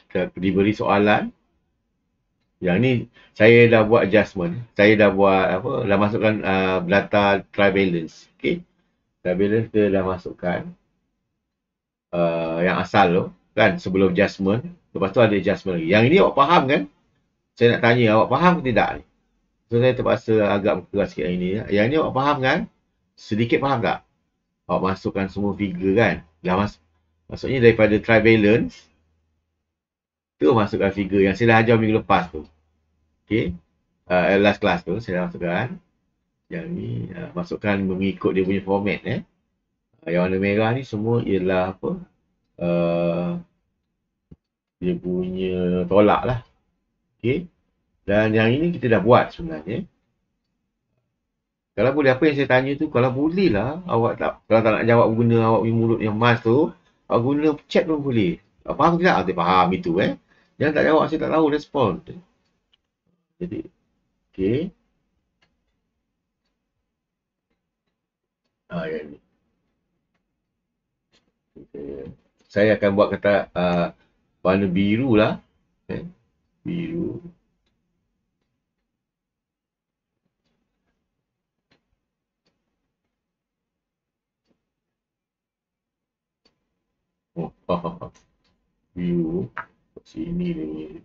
diberi soalan. Yang ni saya dah buat adjustment. Saya dah buat apa? Dah masukkan data trial balance. Okey. Trial balance dia dah masukkan yang asal tu kan, sebelum adjustment. Lepas tu ada adjustment lagi. Yang ini awak faham kan? Saya nak tanya awak faham ke tidak ni? So saya terpaksa agak berkeras sikit yang ini. Yang ni awak faham kan? Sedikit faham tak? Awak masukkan semua figure kan? Dah maksudnya daripada trial balance tu masukkan figure yang saya dah ajar minggu lepas tu. Okey. Last class tu saya dah masukkan. Yang ni masukkan mengikut dia punya format Yang warna merah ni semua ialah apa? Dia punya tolak lah. Okey. Dan yang ini kita dah buat sebenarnya. Kalau boleh apa yang saya tanya tu, kalau boleh lah awak kalau tak nak jawab guna awak punya mulut yang mas tu, awak guna chat pun boleh. Faham tidak? Saya faham itu Jangan tak jawab, saya tak tahu respon. Jadi, okey. Yang ni. Saya akan buat kata warna biru lah. Biru. Biru. Sini ni.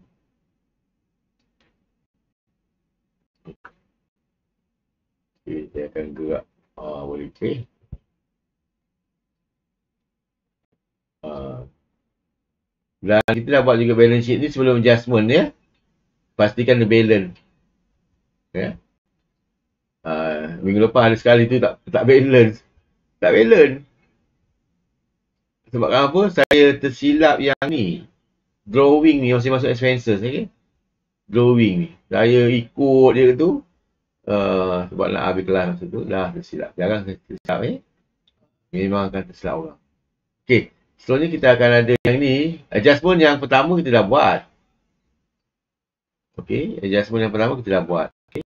Okay, saya akan gerak. Boleh okey. Dan kita dah buat juga balance sheet ni sebelum adjustment Pastikan the balance. Minggu lepas ada sekali tu tak balance. Tak balance. Sebab apa? Saya tersilap yang ni. Drawing ni masih masuk expenses. Okay? Drawing ni. Saya ikut dia tu. Sebab nak habis kelas masa tu. Dah tersilap. Jarang tersilap Memang akan tersilap orang. Okay. Seterusnya kita akan ada yang ni. Adjustment yang pertama kita dah buat. Okay. Adjustment yang pertama kita dah buat. Okay.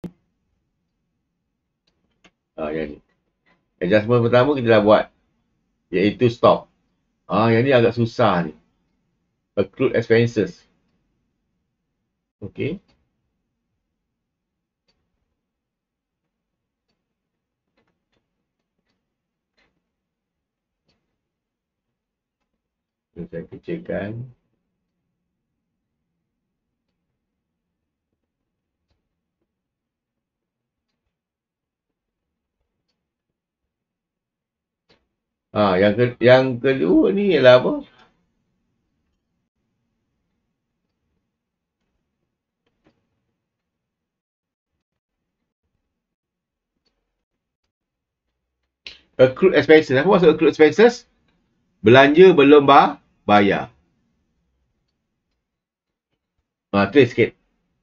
Yang ni. Adjustment pertama kita dah buat. Iaitu stop. Yang ni agak susah ni. Accrued expenses. Okay. Saya kecilkan. Yang kedua ni ialah apa? Accrued expenses. Apa maksud accrued expenses? Belanja belum bayar. Tulis sikit.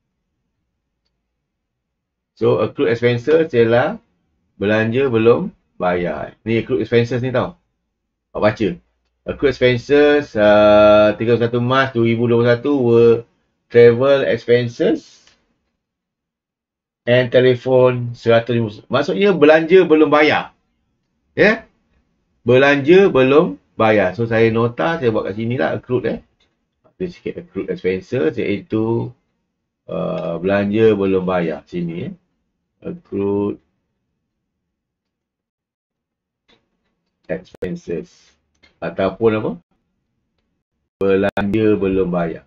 So, accrued expenses ialah belanja belum bayar. Ni accrued expenses ni tau. Awak baca. Accrued expenses 31 Mac 2021 were travel expenses and telephone 150. Maksudnya belanja belum bayar. Belanja belum bayar. So saya nota, saya buat kat sini lah accrued Tulis sikit accrued expenses iaitu belanja belum bayar sini accrued expenses ataupun apa? Belanja belum bayar.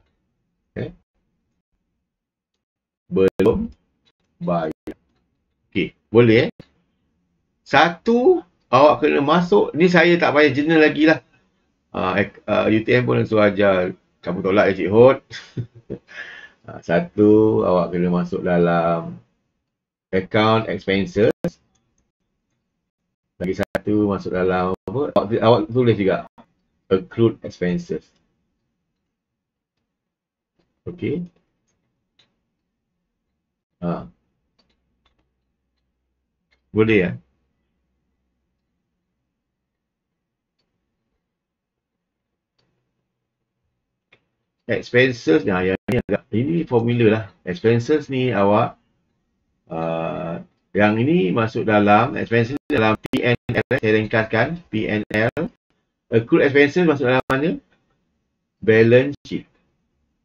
Belum bayar. Okey, boleh Satu, awak kena masuk. Ni saya tak payah journal lagi lah. UTM pun suruh ajar cabut tolak Cik Hod. Satu, awak kena masuk dalam account expenses. Lagi satu, masuk dalam apa? Awak tulis juga accrued expenses. Okey. Boleh expenses yang ni agak, ini formula lah. Expenses ni awak yang ini masuk dalam expenses dalam PNL. Saya ringkaskan PNL. Accrued expenses masuk dalam mana? Balance sheet.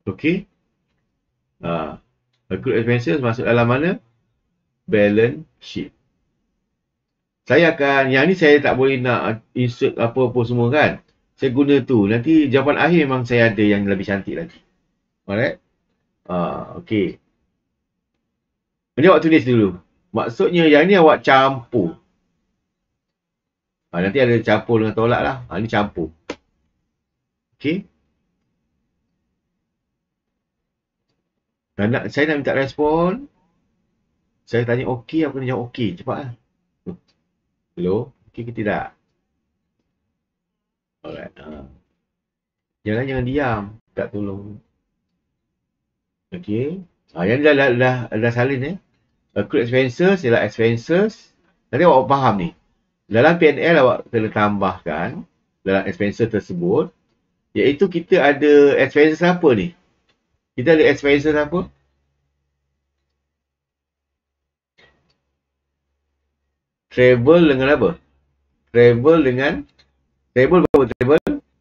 Okey. Accrued expenses masuk dalam mana? Balance sheet. Saya akan, yang ni saya tak boleh nak insert apa-apa semua kan. Saya guna tu. Nanti jawapan akhir memang saya ada yang lebih cantik lagi. Alright. Okey. Ini awak tulis dulu. Maksudnya yang ni awak campur. Nanti ada campur dengan tolak lah. Ni campur. Okey. Saya nak minta respon. Saya tanya okey, apa kena jawab okey. Cepat lah. Hello? Okey ke tidak? Alright. Jangan diam. Tak tolong. Okey. Yang ni dah salin Accrued expenses ialah expenses. Nanti awak faham ni. Dalam P&L awak kena tambahkan dalam expenses tersebut. Iaitu kita ada expenses apa ni? Kita ada expenses apa? Travel dengan apa? Travel berapa travel?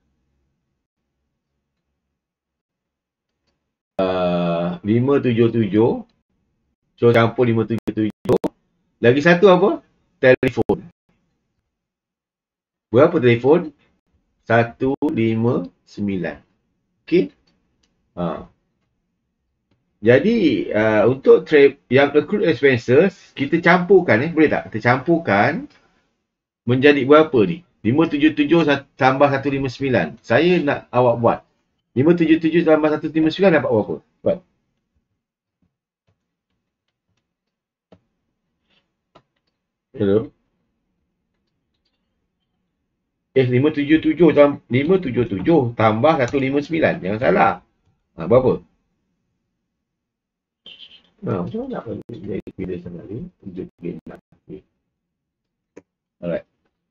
577. So campur 577. Lagi satu apa? Telefon. Berapa telefon? 159. Okey. Jadi untuk yang accrued expenses kita campurkan boleh tak? Kita campurkan menjadi berapa ni? 577 tambah 159. Saya nak awak buat. 577 tambah 159 dapat berapa? Buat. Hello. 577 tambah 159. Jangan salah. Berapa? Macam mana nak jadi bila sangat ni? 736. Alright.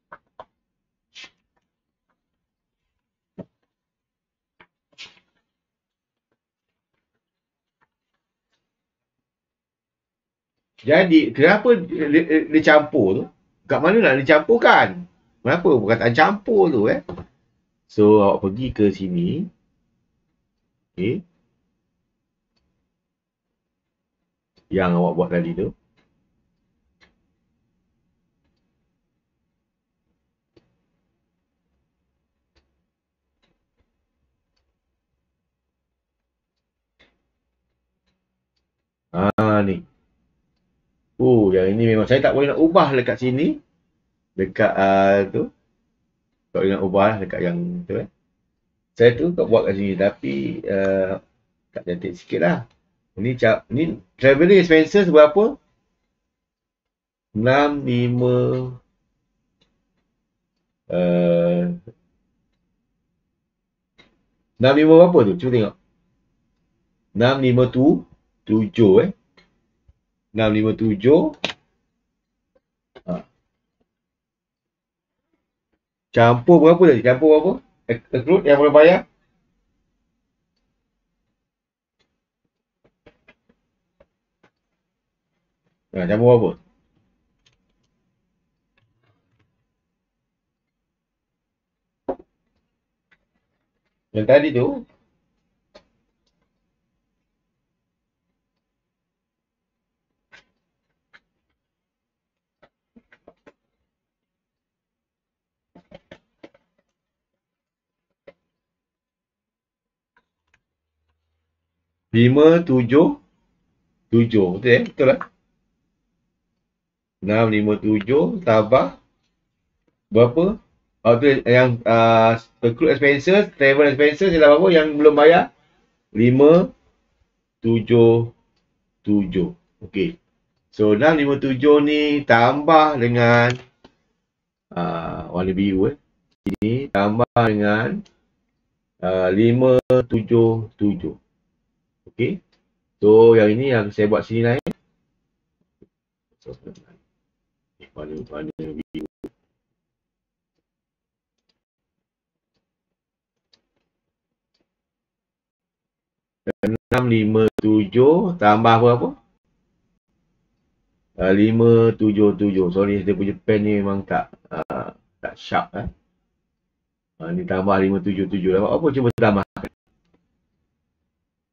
Jadi, kenapa dia campur tu? Kat mana nak dicampurkan? Kenapa perkataan campur tu So, awak pergi ke sini. Okay. Yang awak buat tadi tu. Ni. Yang ini memang saya tak boleh nak ubah dekat sini. Dekat tu. Tak boleh nak ubah dekat yang tu Saya tu tak buat kat sini. Tapi tak cantik sikit lah. Ni travelling expenses berapa? 65 65 berapa tu? Cuba tengok. 657 657 campur berapa tadi? Campur berapa? Accrued yang boleh bayar? Campur berapa? Yang tadi tu 577 betul lah 657 tambah berapa? Tu yang accrued expenses, travel expenses ialah berapa yang belum bayar? 577. Okey. So 657 ni tambah dengan warna biru ini tambah dengan 577. Okey. So yang ini yang saya buat sini lah warna biru. 657 tambah berapa? 577. Sorry, dia punya pen ni memang tak sharp ni tambah 577. Dapat apa? Cuba tambah.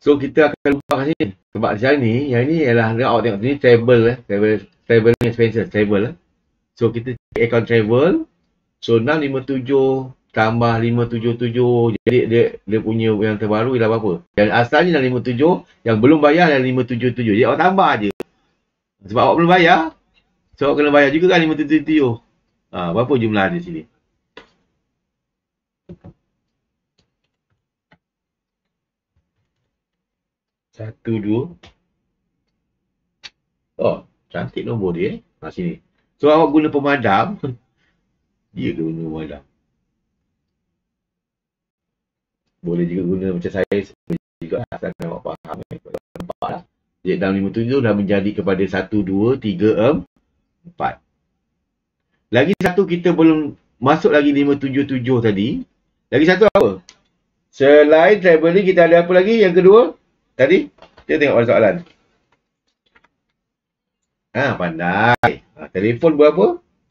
So kita akan ubah sini. Sebab macam ni, yang ni ialah awak tengok sini travel expenses, travel. So kita cek account travel. So 657 tambah 577, jadi dia punya yang terbaru ialah berapa? Yang asalnya 657, yang belum bayar adalah 577. Jadi awak tambah je. Sebab awak belum bayar, so awak kena bayar juga kan 577. Berapa jumlah di sini? Satu, dua. Oh, cantik nombor dia. Sini. So awak guna pemadam. Dia ke guna pemadam? Boleh juga guna macam saya juga, asalkan awak faham. Nampak lah. Jadi dalam 57 dah menjadi kepada 1, 2, 3, 4. Lagi satu kita belum masuk lagi 577 tadi. Lagi satu apa? Selain travelling kita ada apa lagi yang kedua? Tadi kita tengok pada soalan. Pandai. Telefon berapa?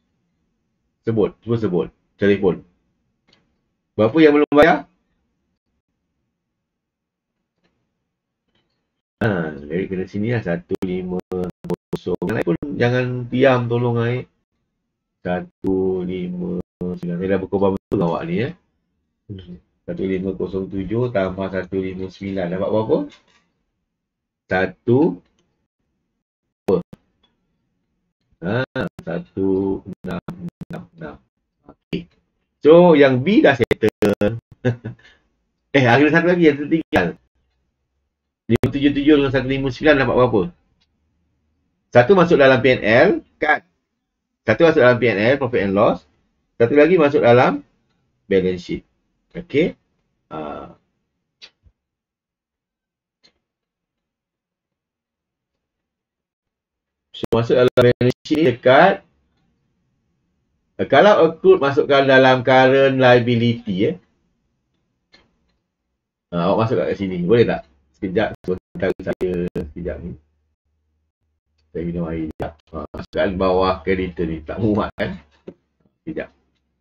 Sebut. Telefon. Berapa yang belum bayar? Dari kena sini lah 150. Yang lain pun jangan diam, tolong naik. 159. Saya dah berkorban betul awak ni 1507 tambah 159. Dapat berapa? 1 1666. Okay. So yang B dah settle. Ada satu lagi yang tertinggal. 577 dengan 159 dapat berapa? Satu masuk dalam P&L kan? Satu masuk dalam P&L, profit and loss. Satu lagi masuk dalam balance sheet. Okay. So, masuk dalam balance sheet ni dekat. Kalau accrued masukkan dalam current liability awak masuk kat sini. Boleh tak? Sekejap. Sebentar saya sekejap ni. Saya minum air sekejap. Masukkan bawah creditor ni. Tak muat kan? Sekejap.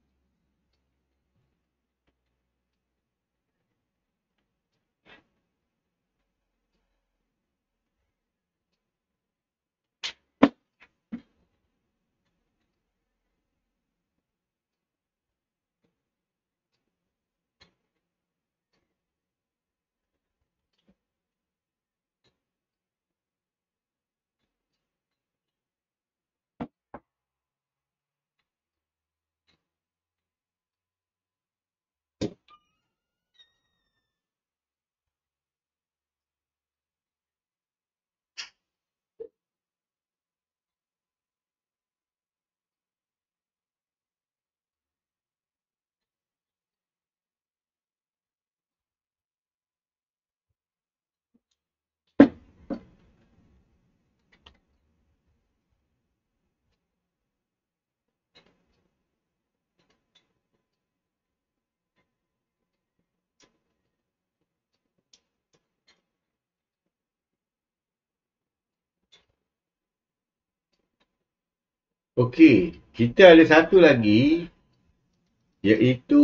Okey, kita ada satu lagi iaitu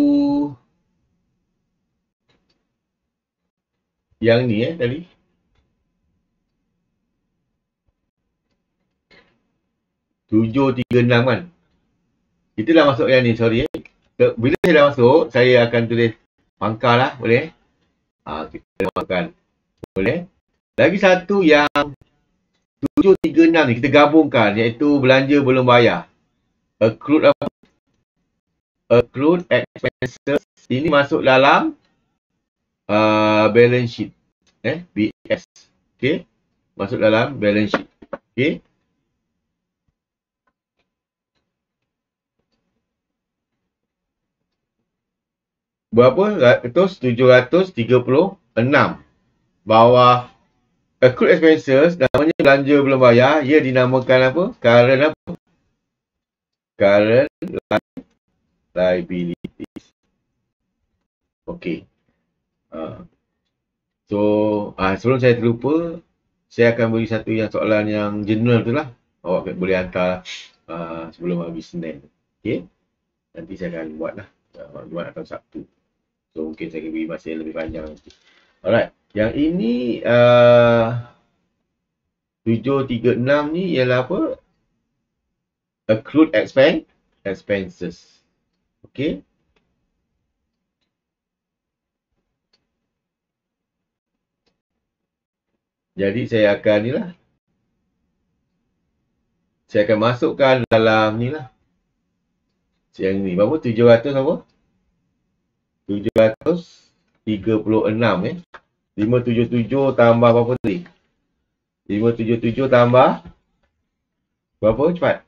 yang ni tadi. Tujuh, tiga, enam kan. Kita dah masuk yang ni, sorry Bila saya dah masuk, saya akan tulis pangkal lah, boleh? Kita makan. Boleh? Lagi satu yang 7, 3, 6 ni kita gabungkan, iaitu belanja belum bayar. Accrued apa? Accrued expenses. Ini masuk dalam balance sheet. BS. Okay. Masuk dalam balance sheet. Okay. Berapa? 736. Bawah accrued expenses, namanya belanja belum bayar, ia dinamakan apa? Current apa? Current liabilities. Okey. So, sebelum saya terlupa, saya akan beri satu yang soalan yang general tu lah. Awak boleh hantar sebelum habis Senin. Okey. Nanti saya akan buat lah. Jumaat atau Sabtu. So, mungkin saya akan beri masa yang lebih panjang nanti. Alright. Yang ini 736 ni ialah apa? Accrued expenses. Okey. Jadi saya akan ni lah. Saya akan masukkan dalam ni lah. Yang ni. Berapa? 700 apa? 736 577 tambah berapa tadi? 577 tambah berapa? Cepat.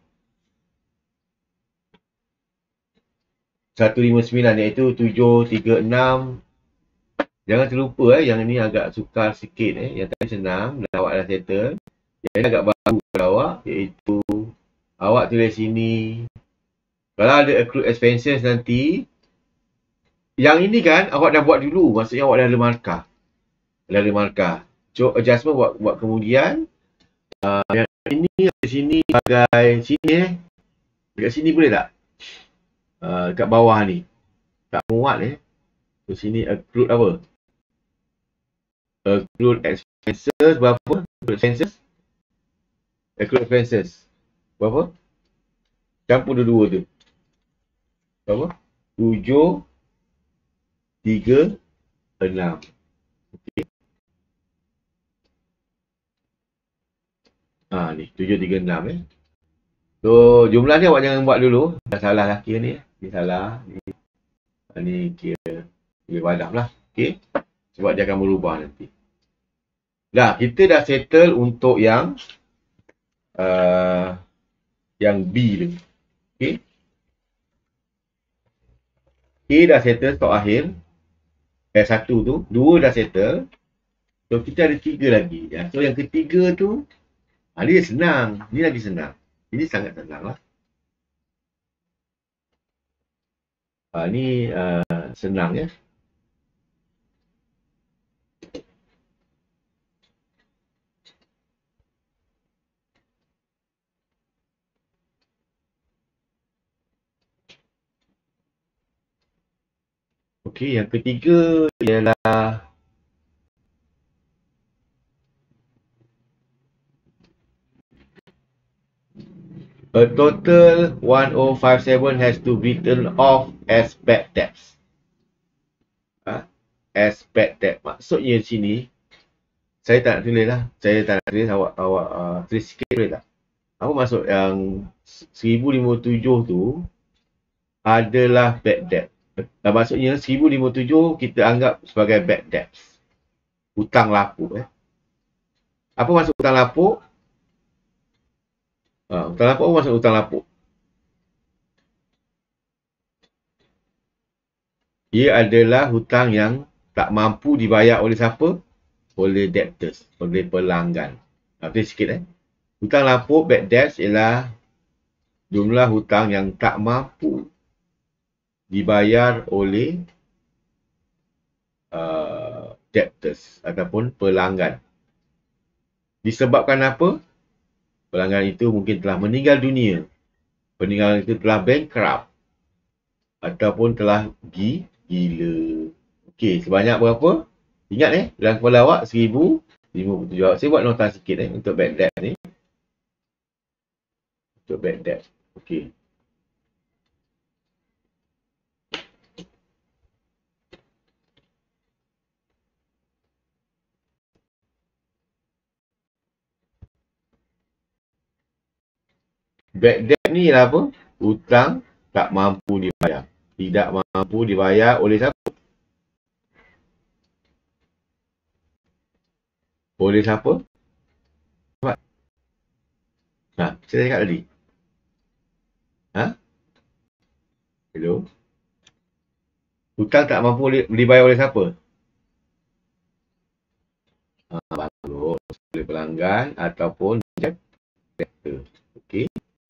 159 iaitu 736. Jangan terlupa yang ni agak sukar sikit Yang tadi senang dan awak dah settle. Yang ni agak baru pada awak iaitu awak tulis sini. Kalau ada accrued expenses nanti, yang ini kan awak dah buat dulu. Maksudnya awak dah ada markah. Dah ada markah. So adjustment buat kemudian. Yang ini di sini sebagai sini dekat sini boleh tak? Dekat bawah ni. Tak muat Di sini accrued apa? Accrued expenses berapa? Accrued expenses. Berapa? Campur dua-dua tu. Berapa? 7, 3, 6. Okay. Ni 7, 3, 6 So jumlah ni awak jangan buat dulu. Dah salah lah kira ni. Ni salah. Ni kira padam lah. Okay. Sebab dia akan berubah nanti. Dah, kita dah settle untuk yang B tu. Okay. A dah settle stok akhir. Satu tu. 2 dah settle. So kita ada 3 lagi. So yang ketiga tu, ni senang. Ni lagi senang. Ini sangat senang lah. Ni senang Okey, yang ketiga ialah a total 1057 has to be written off as bad debts. As bad debt. Maksudnya di sini, saya tak nak tulis lah. Saya tak nak tulis, awak tulis sikit boleh tak? Apa maksud yang 1057 tu adalah bad debt. Maksudnya 1057 kita anggap sebagai bad debts. Hutang lapuk. Apa maksud hutang lapuk? Hutang lapuk apa maksud hutang lapuk? Ia adalah hutang yang tak mampu dibayar oleh siapa? Oleh debtors, oleh pelanggan. Tulis sikit Hutang lapuk, bad debts ialah jumlah hutang yang tak mampu dibayar oleh debtors ataupun pelanggan. Disebabkan apa? Pelanggan itu mungkin telah meninggal dunia. Peninggalan itu telah bankrupt. Ataupun telah gila. Okey, sebanyak berapa? Ingat dalam kepala awak 1057. Saya buat nota sikit untuk bad debt ni. Untuk bad debt. Okey. Bad debt ni ialah apa? Hutang tak mampu dibayar. Tidak mampu dibayar oleh siapa? Oleh siapa? Saya cakap tadi. Hello? Hutang tak mampu dibayar oleh siapa? Bagus. Oleh pelanggan ataupun debtor. Okey.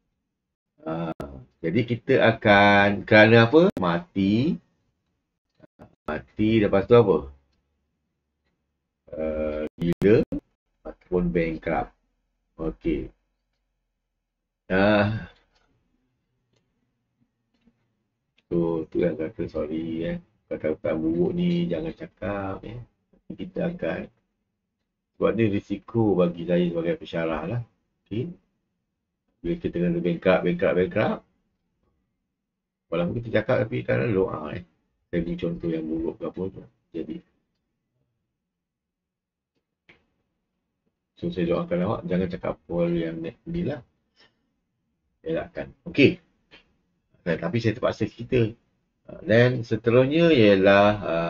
Jadi kita akan, kerana apa? Mati. Lepas tu apa? Gila ataupun bankrupt. Okey. Tu yang kata sorry kata-kata buruk ni jangan cakap Kita akan Sebab ni risiko bagi saya sebagai pensyarah lah. Okay. Bila kita kena bankrupt. Walaupun kita cakap tapi kadang doa Saya beri contoh yang buruk ke apa tu. Jadi. So saya doakan awak jangan cakap apa yang ni lah. Elakkan. Okay. Tapi saya terpaksa cerita. Dan seterusnya ialah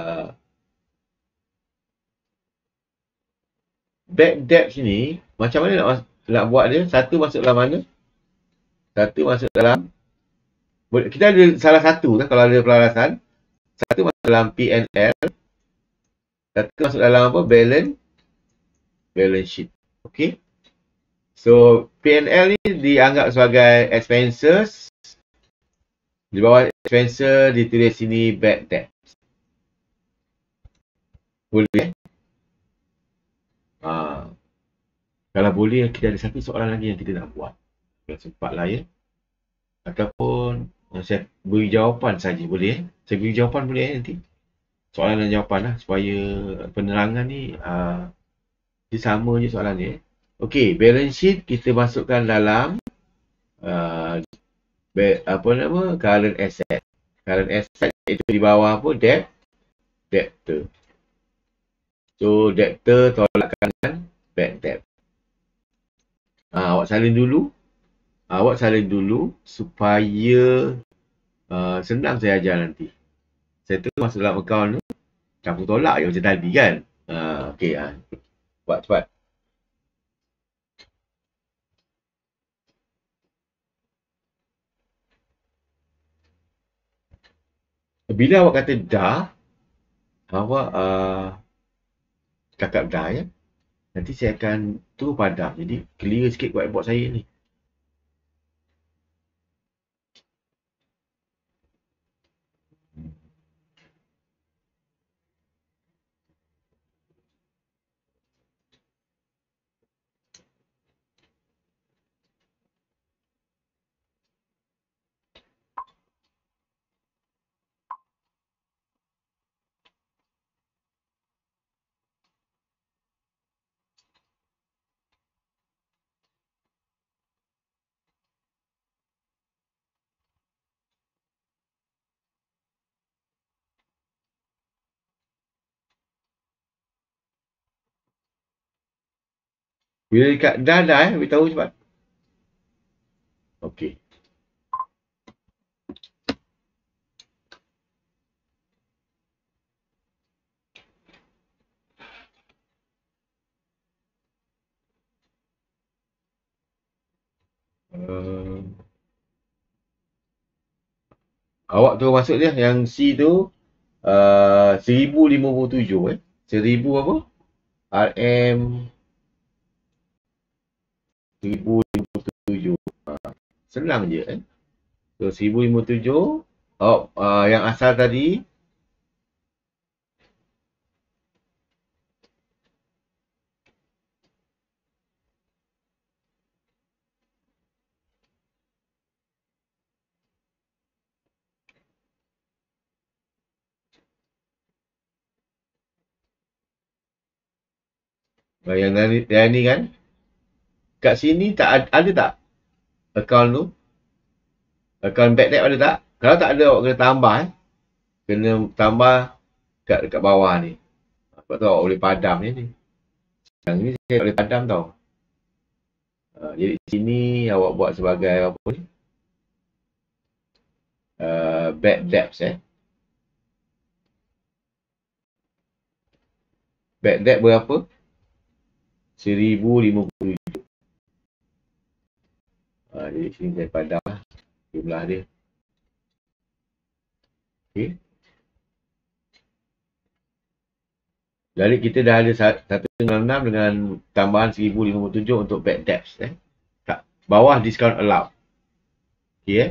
bad debt ni macam mana nak buat dia? Satu masuk dalam mana? Satu masuk dalam kita ada salah satu kan kalau ada pelarasan. Satu masuk dalam P&L. Satu masuk dalam apa? Balance sheet. Okay. So P&L ni dianggap sebagai expenses. Di bawah expenses ditulis sini bad debt. Boleh? Kalau boleh kita ada satu soalan lagi yang kita nak buat. Kalau sempat lah ya. Ataupun saya beri jawapan saja boleh? Saya beri jawapan boleh nanti? Soalan dan jawapan lah supaya penerangan ni dia sama je soalan ni. Okey, balance sheet kita masukkan dalam current asset. Current asset itu di bawah apa? Debtor. So debtor tolakkan dengan bad debt. Awak salin dulu supaya senang saya ajar nanti. Saya tu masuk dalam akaun tu campur tolak je macam tadi kan. Okey, buat cepat. Bila awak kata dah, awak cakap dah ya. Nanti saya akan tu padam. Jadi clear sikit whiteboard saya ni. Bila dekat dah beritahu cepat. Okey. Awak tu masuk dia yang C tu 1057 1000 apa? RM 1057. Senang je So 1057 yang asal tadi yang ni kan kat sini tak ada tak akaun tu, akaun bad debt ada tak? Kalau tak ada awak kena tambah kena tambah kat bawah ni. Sebab tu awak boleh padam ni. Yang ni saya boleh padam tau. Jadi sini awak buat sebagai apa ni? Bad debts Bad debt berapa? 1057. Jadi sini saya padam jumlah dia. Okey. Jadi kita dah ada 196 dengan tambahan 1057 untuk bad debts kat bawah discount allowed. Okey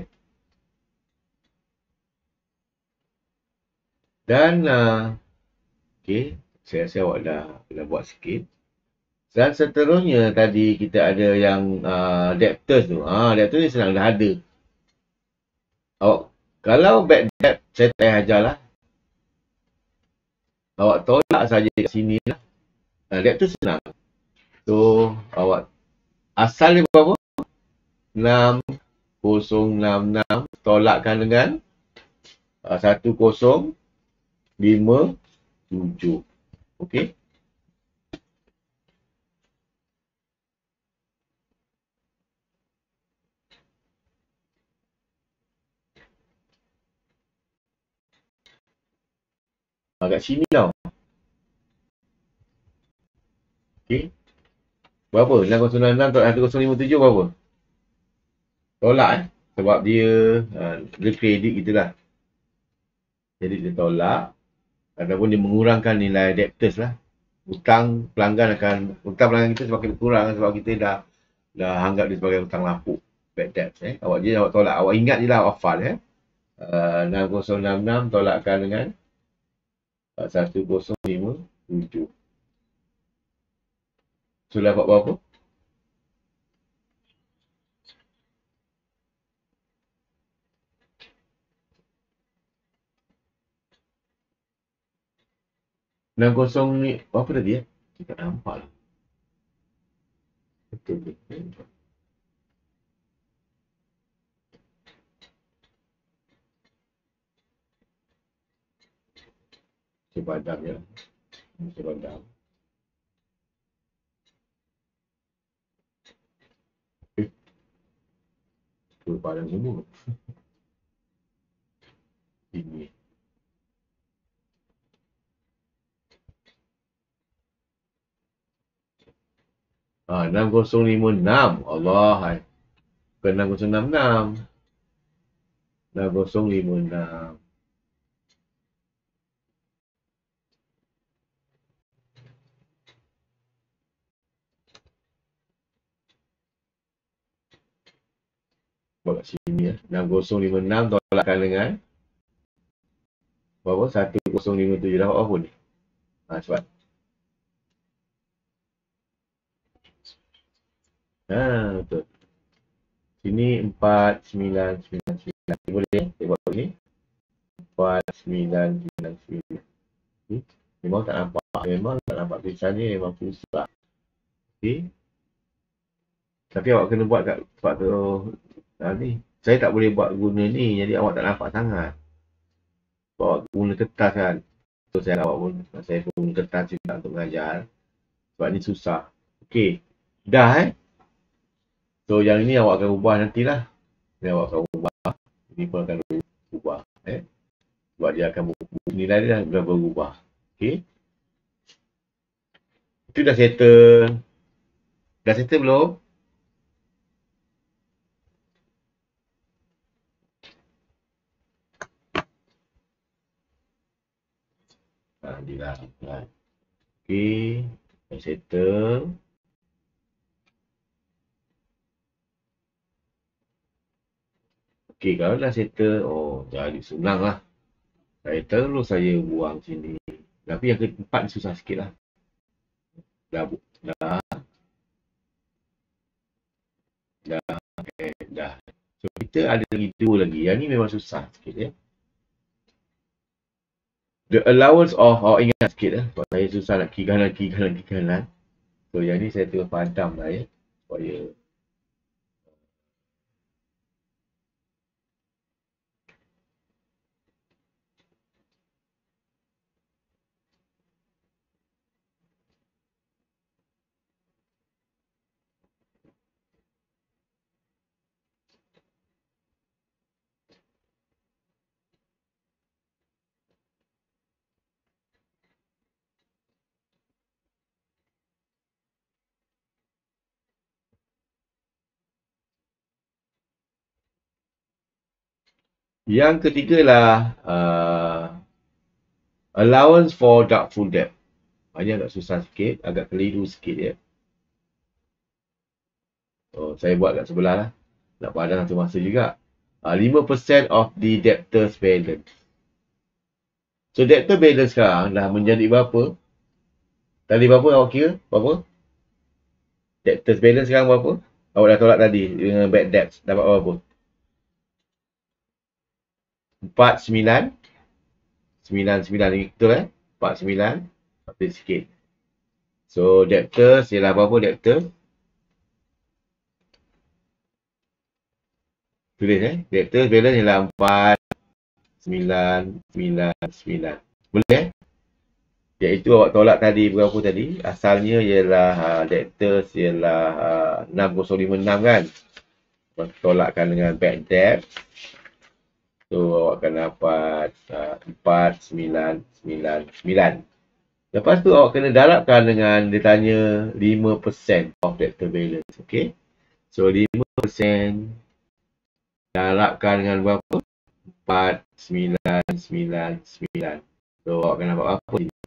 Dan okey, saya rasa awak dah buat sikit. Dan seterusnya tadi kita ada yang debtors tu. Debtors ni senang dah ada. Awak kalau bad debt saya tak ajar lah. Awak tolak saja kat sini lah. Debtors senang. So, awak asal dia berapa? 6066 tolakkan dengan 1057. Okey. Kat sini tau. Okey. Berapa? 6066 tolak 1057 berapa? Tolak sebab dia kredit gitulah. Jadi dia tolak ataupun dia mengurangkan nilai debtors lah. Hutang pelanggan kita semakin berkurang sebab kita dah anggap dia sebagai hutang lapuk, bad debt. Awak tolak, awak ingat je lah, awak hafal 6066 tolakkan dengan 1057. So dapat berapa? Enam kosong ni berapa tadi ya? Kita tak nampak lah. Betul ke? Sebadam je. Sebadam. Tu padam semua. Ini. 6056. Allah. Bukan 6066. 6056. Buat kat sini ya. 6056 tolakkan dengan berapa? 1057. Dapat apa ni? Cepat. Betul. Sini 4999. Boleh saya buat ni. 4999. Memang tak nampak. Memang tak nampak tulisan ni. Memang susah. Okay. Tapi awak kena buat kat sebab tu ni. Saya tak boleh buat guna ni. Jadi awak tak nampak sangat. Sebab awak guna kertas kan. So saya guna kertas juga untuk mengajar. Sebab ni susah. Okay. Dah So yang ini awak akan ubah nantilah. Ini awak akan ubah. Ini pun akan ubah. Sebab dia akan nilai dia dah berubah. Okay. Itu dah settle. Dah settle belum? Dia dah. Okay. Dah settle. Okay, kalau dah settle, jadi senang lah. Saya terus saya buang sini. Tapi yang keempat ni susah sikit lah. Dah. Dah. So, kita ada lagi dua lagi. Yang ni memang susah sikit ya. The allowance of, ingat sikit sebab saya susah nak key kanan. So, yang ni saya tengah padam lah ya. Supaya yang ketiga lah allowance for doubtful debt. Ini agak susah sikit, agak keliru sikit ya. Saya buat kat sebelah lah. Nak padam satu masa juga. 5% of the debtor's balance. So debtor balance sekarang dah menjadi berapa? Tadi berapa awak kira? Berapa? Debtor's balance sekarang berapa? Awak dah tolak tadi dengan bad debts. Dapat berapa? 49. 99 betul 49. Lebih sikit. So, debtors ialah berapa debtor? Tulis debtors balance ialah 4999. Boleh Iaitu awak tolak tadi berapa tadi? Asalnya ialah debtors ialah 6056 kan? Tolakkan dengan bad debt. So, awak akan dapat 4999. Lepas tu awak kena darabkan dengan dia tanya 5% of debtor balance. Okay? So, 5% darabkan dengan berapa? 4999. So, awak akan dapat apa ni?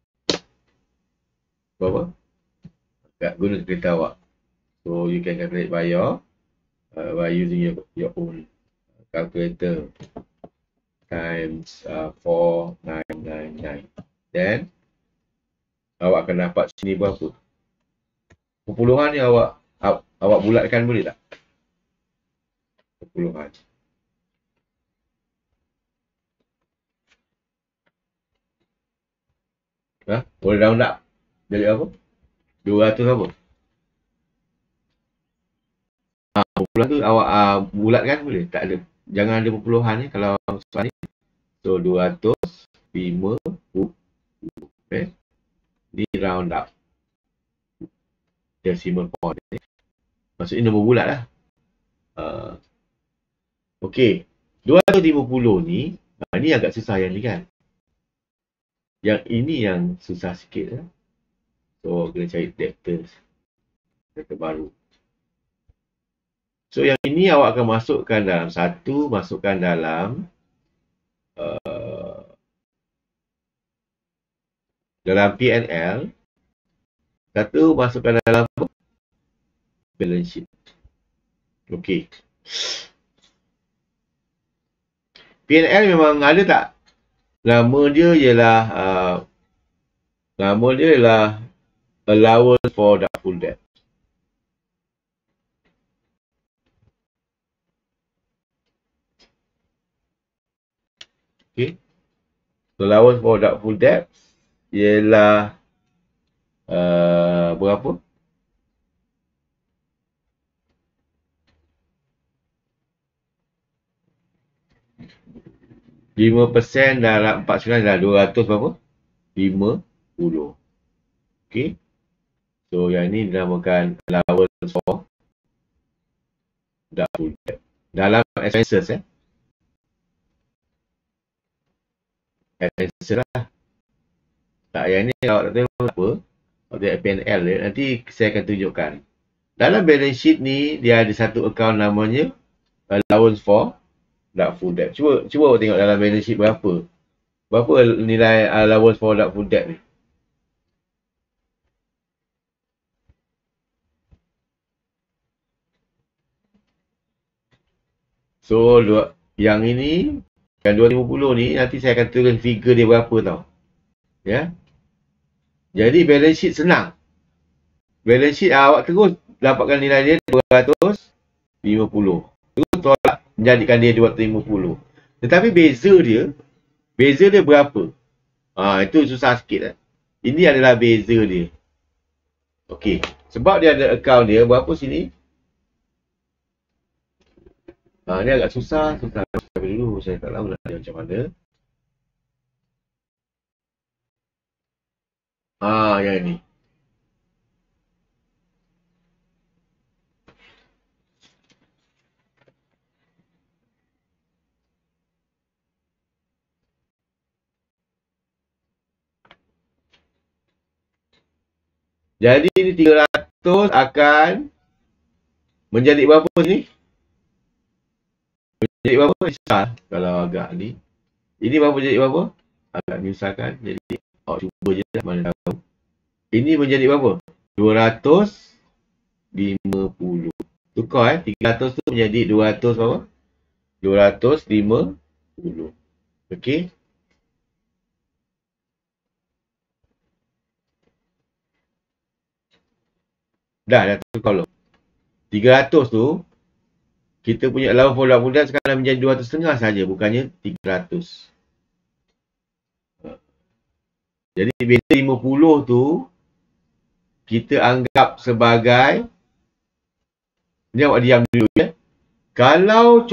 Berapa? Guna kereta awak. So, you can calculate by using your own calculator times 4999. Then, awak akan dapat sini berapa? Perpuluhan ni awak bulatkan boleh tak? Perpuluhan. Boleh round up. Jadi apa? 200 apa? Perpuluhan tu awak bulatkan boleh? Tak ada. Jangan ada perpuluhan ni kalau soal ni. So, 250. Okay. Ni round up. Decimal point. Maksudnya nombor bulat lah. Okay. 250 ni, ni agak susah yang ni kan. Yang ini yang susah sikit. So, kena cari debtors. Debtor baru. So, yang ini awak akan masukkan dalam satu, masukkan dalam P&L. Satu, masukkan dalam balance sheet. Okay. P&L memang ada tak? Nama dia ialah allowance for doubtful debt. Okay. Allowance for doubtful debt ialah berapa? %5 dalam 49 adalah 200 berapa? 50. Okay. So, yang ni dinamakan allowance for doubtful debt. Dalam expenses expenses lah. Tak, yang ni awak tak tengok apa. Awak tengok P&L dia. Nanti saya akan tunjukkan. Dalam balance sheet ni, dia ada satu account namanya allowance for doubtful debt. Cuba awak tengok dalam balance sheet berapa. Berapa nilai allowance for doubtful debt ni? So, yang ini, yang 250 ni, nanti saya akan tulis figure dia berapa tau. Ya. Jadi, balance sheet senang. Balance sheet awak terus dapatkan nilai dia 250. Terus tolak menjadikan dia 250. Tetapi beza dia berapa? Itu susah sikit. Ini adalah beza dia. Okey. Sebab dia ada account dia, berapa sini? Ni agak susah. Dulu saya tak tahu lah dia macam mana. Yang ni. Jadi ni 300 akan menjadi berapa ni? Menjadi berapa? Susah kalau agak ni. Ini berapa jadi berapa? Agak menyusahkan. Jadi cuba je lah, mana tahu. Ini menjadi berapa? 250. Tukar 300 tu menjadi 200 berapa? 250. Okey. Dah tukar belum? 300 tu kita punya allowance for doubtful debt sekarang menjadi 200.5 saja, bukannya 300. Jadi beza 50 tu kita anggap sebagai, ni awak diam dulu ya. Kalau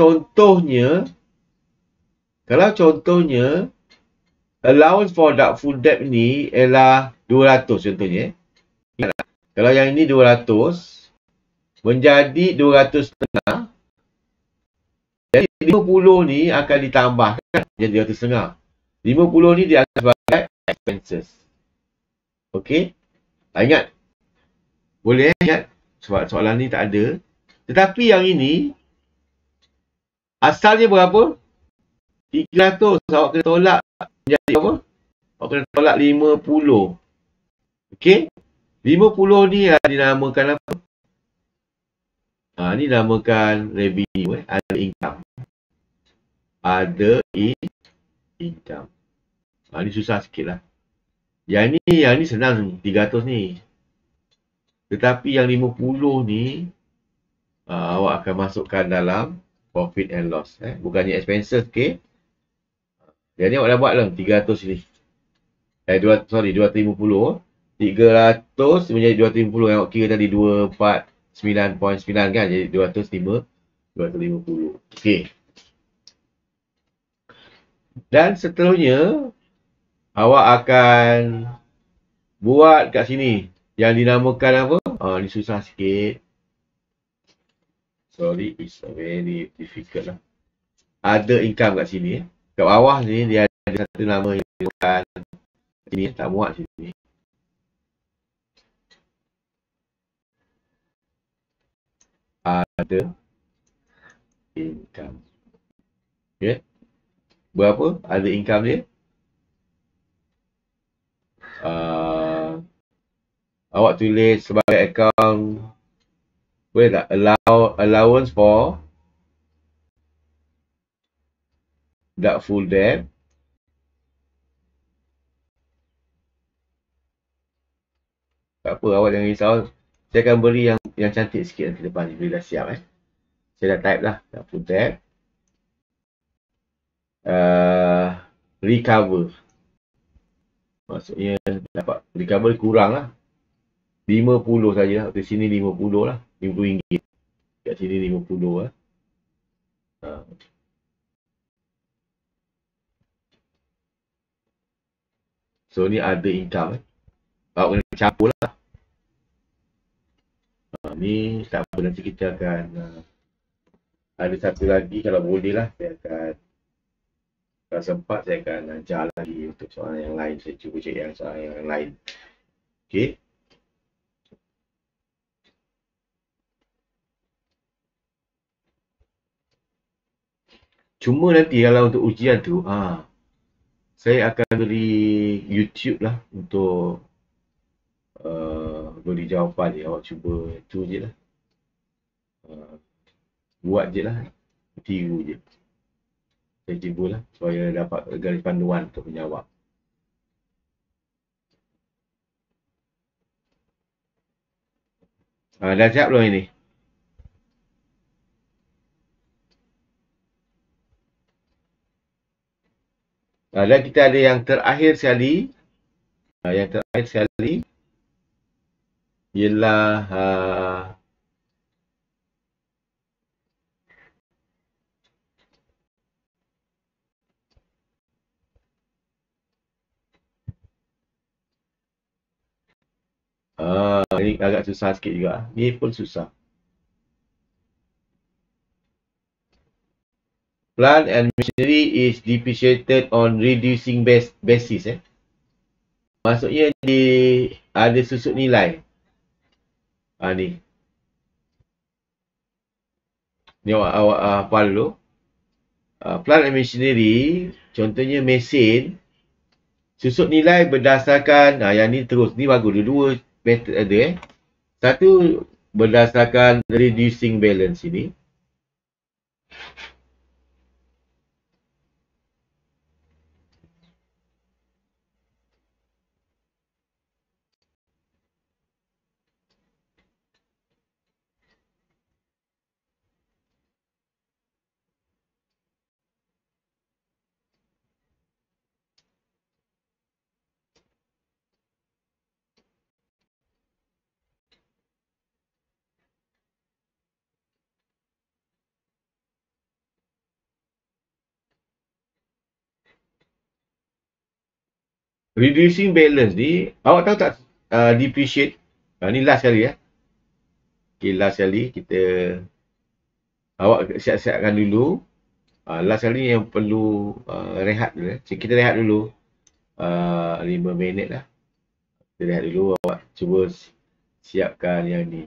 contohnya allowance for doubtful debt ni ialah 200 contohnya. Ingatlah, kalau yang ini 200 menjadi 200,5, jadi 50 ni akan ditambahkan jadi 200,5. 50 ni dianggap sebagai expenses. Okey? Ingat? Boleh ingat? Soalan ni tak ada. Tetapi yang ini asalnya berapa? 300. Awak kena tolak jadi apa? Awak kena tolak 50. Okey? 50 ni dinamakan apa? Ni dinamakan revenue, ada income. Ada income. Ni susah sikit lah. Yang ni senang 300 ni. Tetapi yang 50 ni awak akan masukkan dalam profit and loss. Bukannya expenses, okey? Jadi awak dah buat lah 300 ni. 250. 300 menjadi 250. Yang awak kira tadi 249.9 kan? Jadi 250. Okey. Dan seterusnya, awak akan buat kat sini yang dinamakan apa? Ni susah sikit. Sorry, it's very difficult lah. Ada income kat sini. Kat bawah ni dia ada satu nama yang bukan sini, tak muat sini. Ada income. Okay. Berapa? Ada income dia. Awak tulis sebagai account, boleh tak? Allowance for doubtful debt. Tak apa, awak jangan risau. Saya akan beri yang cantik sikit nanti depan ni bila dah siap. Saya dah type lah doubtful debt. Recover. Maksudnya dapat recover kurang lah. 50 saja. Di sini 50 lah. RM50. Kat sini 50 lah. So ni ada income. Awak kena campur lah. Ni tak apa, nanti kita akan ada satu lagi kalau boleh lah. Saya akan, kalau sempat saya akan ajar lagi untuk soalan yang lain. Saya cuba cek yang soalan yang lain. Okay. Cuma nanti kalau untuk ujian tu, saya akan beri YouTube lah untuk beri jawapan dia. Awak cuba tu je lah. Buat je lah. Tiru je. Saya cuba lah supaya dapat garis panduan untuk menjawab. Dah siap belum ini? Dan kita ada yang terakhir sekali. Yang terakhir sekali ialah ini agak susah sikit juga. Ni pun susah. Plant and machinery is depreciated on reducing basis. Maksudnya ada susut nilai. Ni. Ni awak hafal dulu. Plant and machinery, contohnya mesin, susut nilai berdasarkan, yang ni terus, ni bagus. Dua method ada. Satu berdasarkan reducing balance ini. Reducing balance ni, awak tahu tak depreciate? Ni last kali ya. Okay, last kali kita awak siap-siapkan dulu. Last kali yang perlu rehat dulu. Kita rehat dulu 5 minit lah. Kita rehat dulu. Awak cuba siapkan yang ni.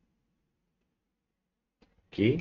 Okay.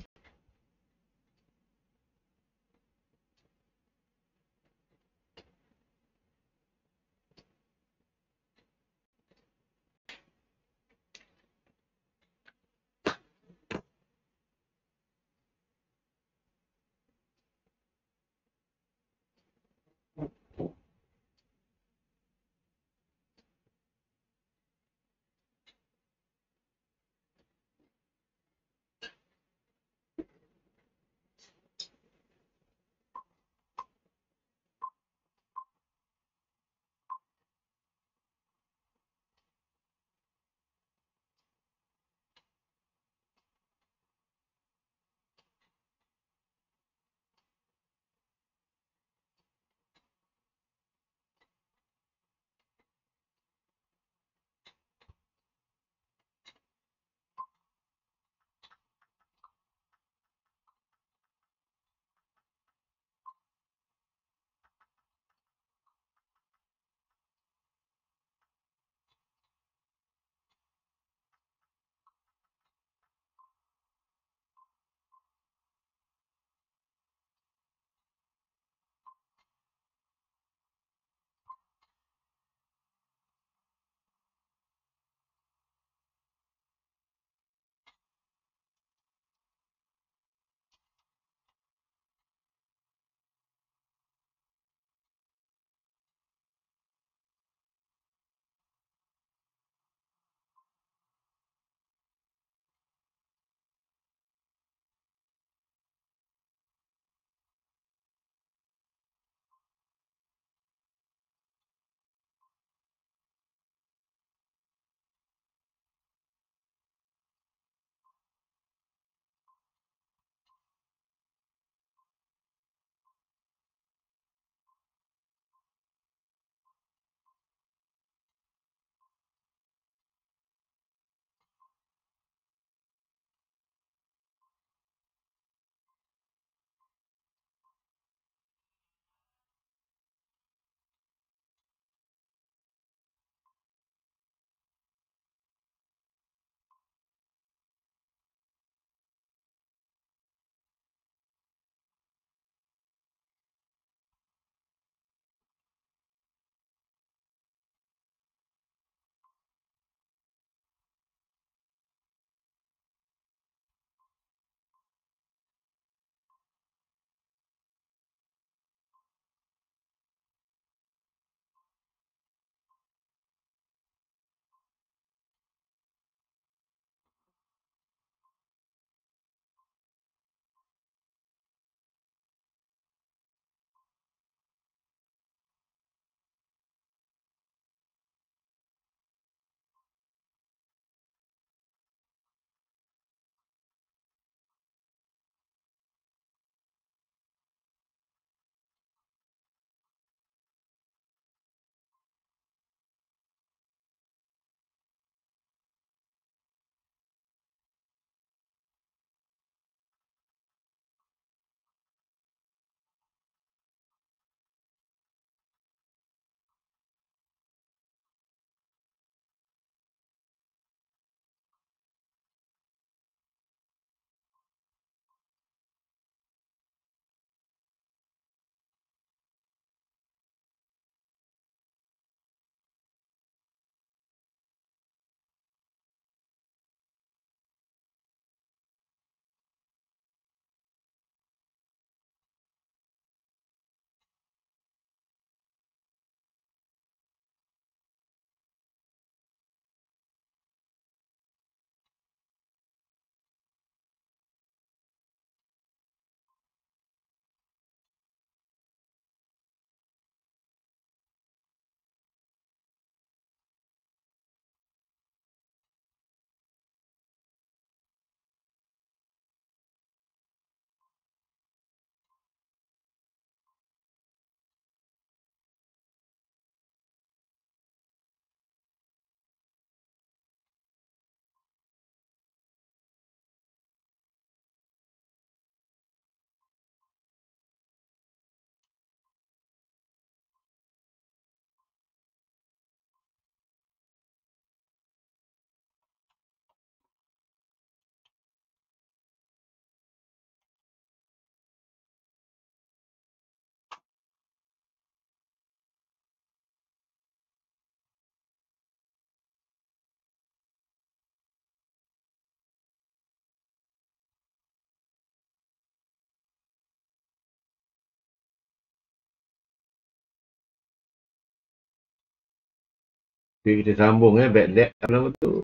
Okay, kita sambung bad debt apa nama tu?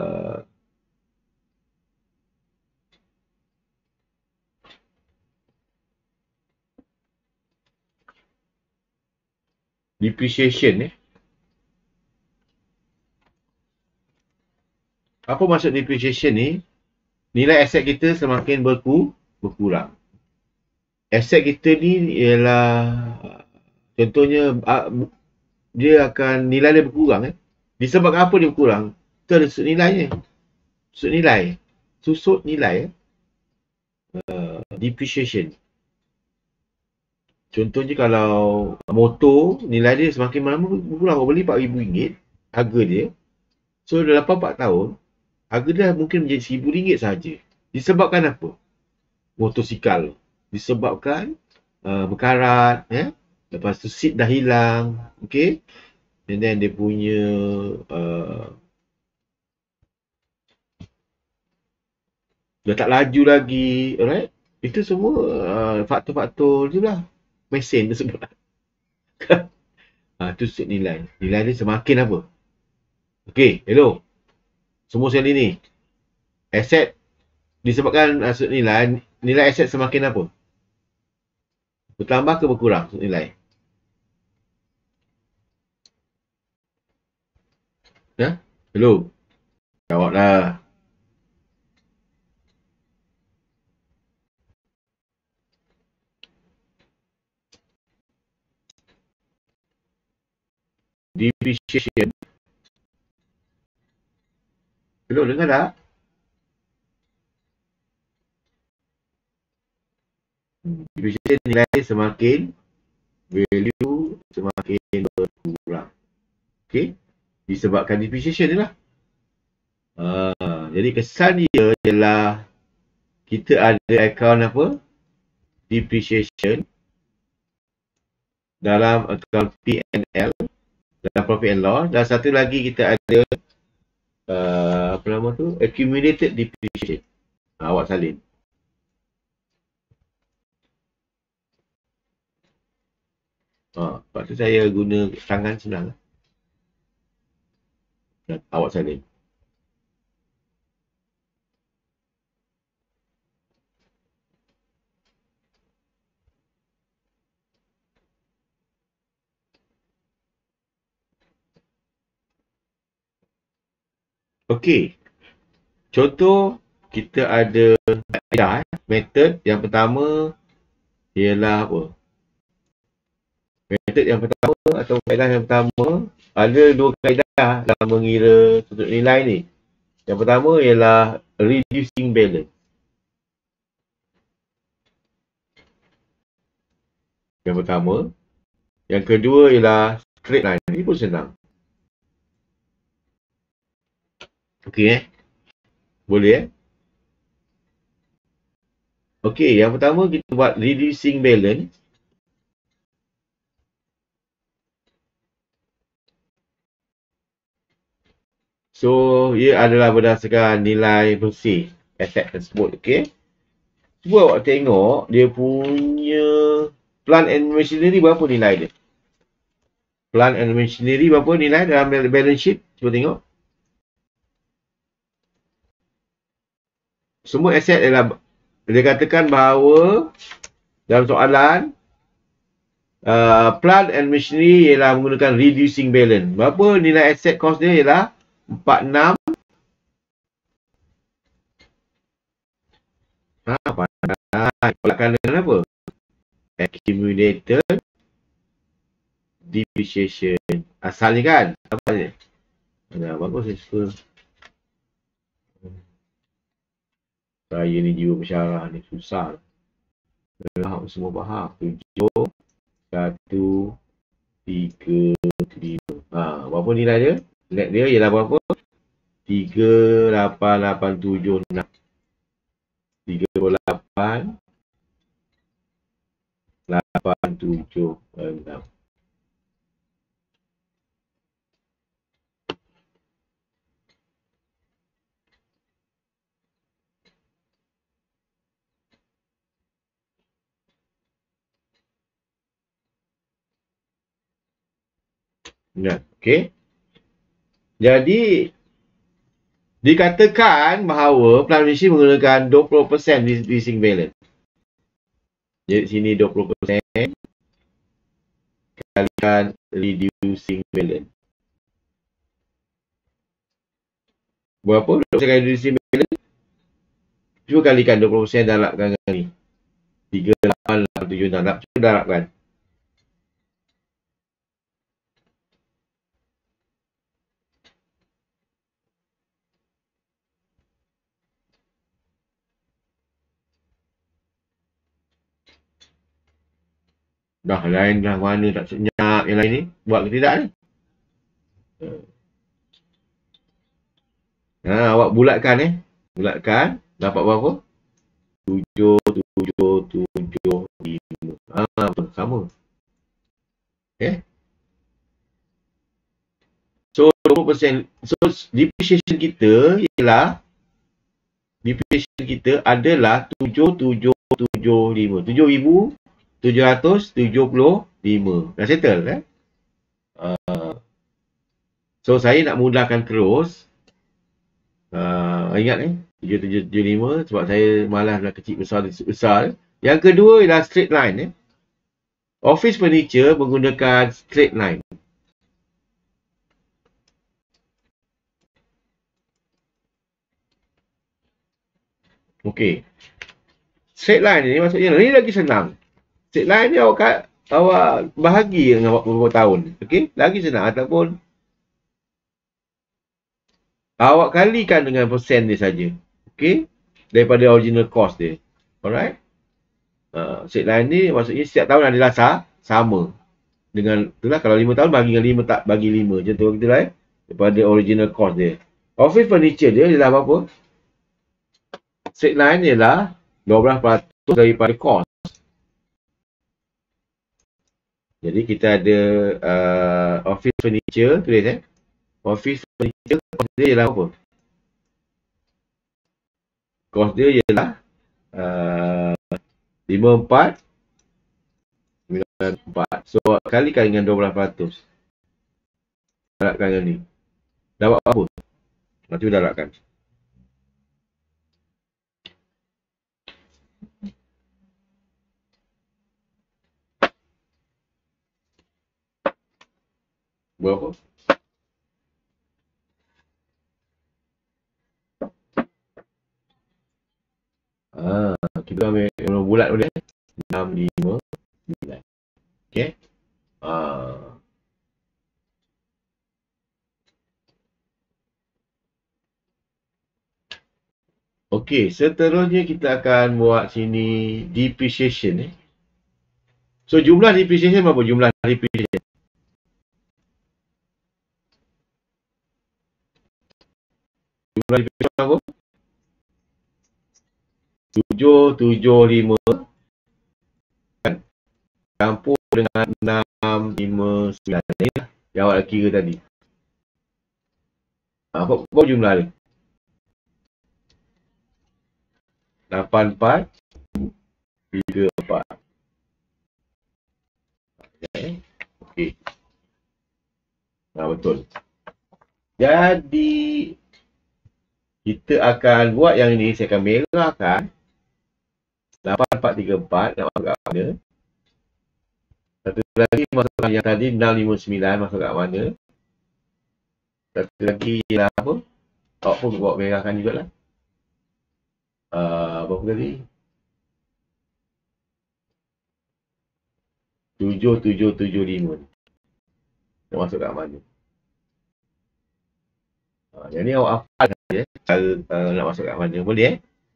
Depreciation Apa maksud depreciation ni? Nilai aset kita semakin berkurang. Aset kita ni ialah contohnya dia akan nilai dia berkurang Disebabkan apa dia berkurang? Itu ada susut nilainya. Susut nilai depreciation. Contohnya kalau motor nilai dia semakin lama berkurang. Kau beli RM4,000 harga dia. So dalam 4 tahun harga dia mungkin menjadi RM1,000 saja. Disebabkan apa? Motosikal. Disebabkan berkarat lepas tu seat dah hilang. Okay. And then dia punya dah tak laju lagi. Alright. Itu semua faktor-faktor je lah. Mesin tersebut. Itu susut nilai. Nilai dia semakin apa? Okay. Hello. Semua sekali ni. Aset disebabkan susut nilai. Nilai aset semakin apa? Bertambah ke berkurang susut nilai? Hello. Jawablah. Depreciation. Hello, dengar tak? Depreciation nilai semakin, value semakin berkurang. Okay? Disebabkan depreciation ni lah. Jadi kesan dia ialah kita ada akaun apa? Depreciation dalam akaun P&L, dalam profit and loss, dan satu lagi kita ada apa nama tu? Accumulated depreciation. Awak salin. Lepas tu saya guna tangan senang. Awak salin. Okey. Contoh, kita ada kaedah metod yang pertama ialah apa? Metod yang pertama atau kaedah yang pertama, ada dua kaedah dalam mengira sudut nilai ni. Yang pertama ialah reducing balance. Yang pertama. Yang kedua ialah straight line. Ini pun senang. Okey Boleh Okey, yang pertama kita buat reducing balance. So, ia adalah berdasarkan nilai bersih aset tersebut. Okey. Cuba awak tengok dia punya plant and machinery berapa nilai dia. Plant and machinery berapa nilai dalam balance sheet? Cuba tengok. Semua aset adalah, dia katakan bahawa dalam soalan plant and machinery ialah menggunakan reducing balance. Berapa nilai aset cost dia ialah 46. Pandai. Tolakkan dengan apa? Accumulated depreciation. Asalnya kan? Apa ni? Bagus saya suka. Saya ni jiwa pensyarah ni susah. Semua faham. 7, 1, 3, 5. Berapa nilai dia? Net dia ialah berapa? 38876. 38,876. Ingat, okey? Jadi dikatakan bahawa Plant Machine menggunakan 20% reducing valence. Jadi sini 20% kalikan reducing valence. Berapa 20% reducing valence? Cuba kalikan 20% darabkan dengan ni. 3876. Cuba darabkan. Dah lain dah, mana tak senyap yang lain ni. Buat ke tidak ni? Awak bulatkan Bulatkan. Dapat berapa? 7775. Betul. Sama. Okay. So 20%. So depreciation kita adalah 7775. 7,775. Dah settle kan? So saya nak mudahkan terus. Ingat 7775 sebab saya malas nak kecil besar. Yang kedua ialah straight line. Office furniture menggunakan straight line. Okey. Straight line ni maksudnya ni lagi senang. Straight line ni awak bahagi dengan beberapa tahun. Okey, lagi senang. Ataupun awak kalikan dengan persen dia saja. Okey, daripada original cost dia. Alright. Straight line ni maksudnya setiap tahun adalah sama. Dengan itulah kalau 5 tahun bagi dengan 5 tak bagi 5. Macam tu gitulah daripada original cost dia. Office furniture dia ialah apa? Straight line ialah 12% daripada cost. Jadi kita ada office furniture, tulis office furniture, cost dia ialah apa? Cost dia ialah 5494. So kalikan dengan 12%. Darabkan dengan ni. Dapat apa? Nanti darabkan. Berapa? Kita ambil bulat boleh. 659. Okey. Okey, seterusnya kita akan buat sini depreciation. So jumlah depreciation berapa? Jumlah depreciation. Jumlah depreciation berapa? 775 kan? Campur dengan 659. Ini yang awak kira tadi. Apa jumlah dia? 8434. Okey. Betul. Jadi kita akan buat yang ini. Saya akan merahkan 8434 nak masuk kat mana. Satu lagi masukkan yang tadi 659 masuk kat mana. Satu lagi ialah apa? Awak pun buat merahkan jugalah. Berapa tadi? 7775 nak masuk kat mana. Yang ni awak hafal saja cara nak masuk kat mana. Boleh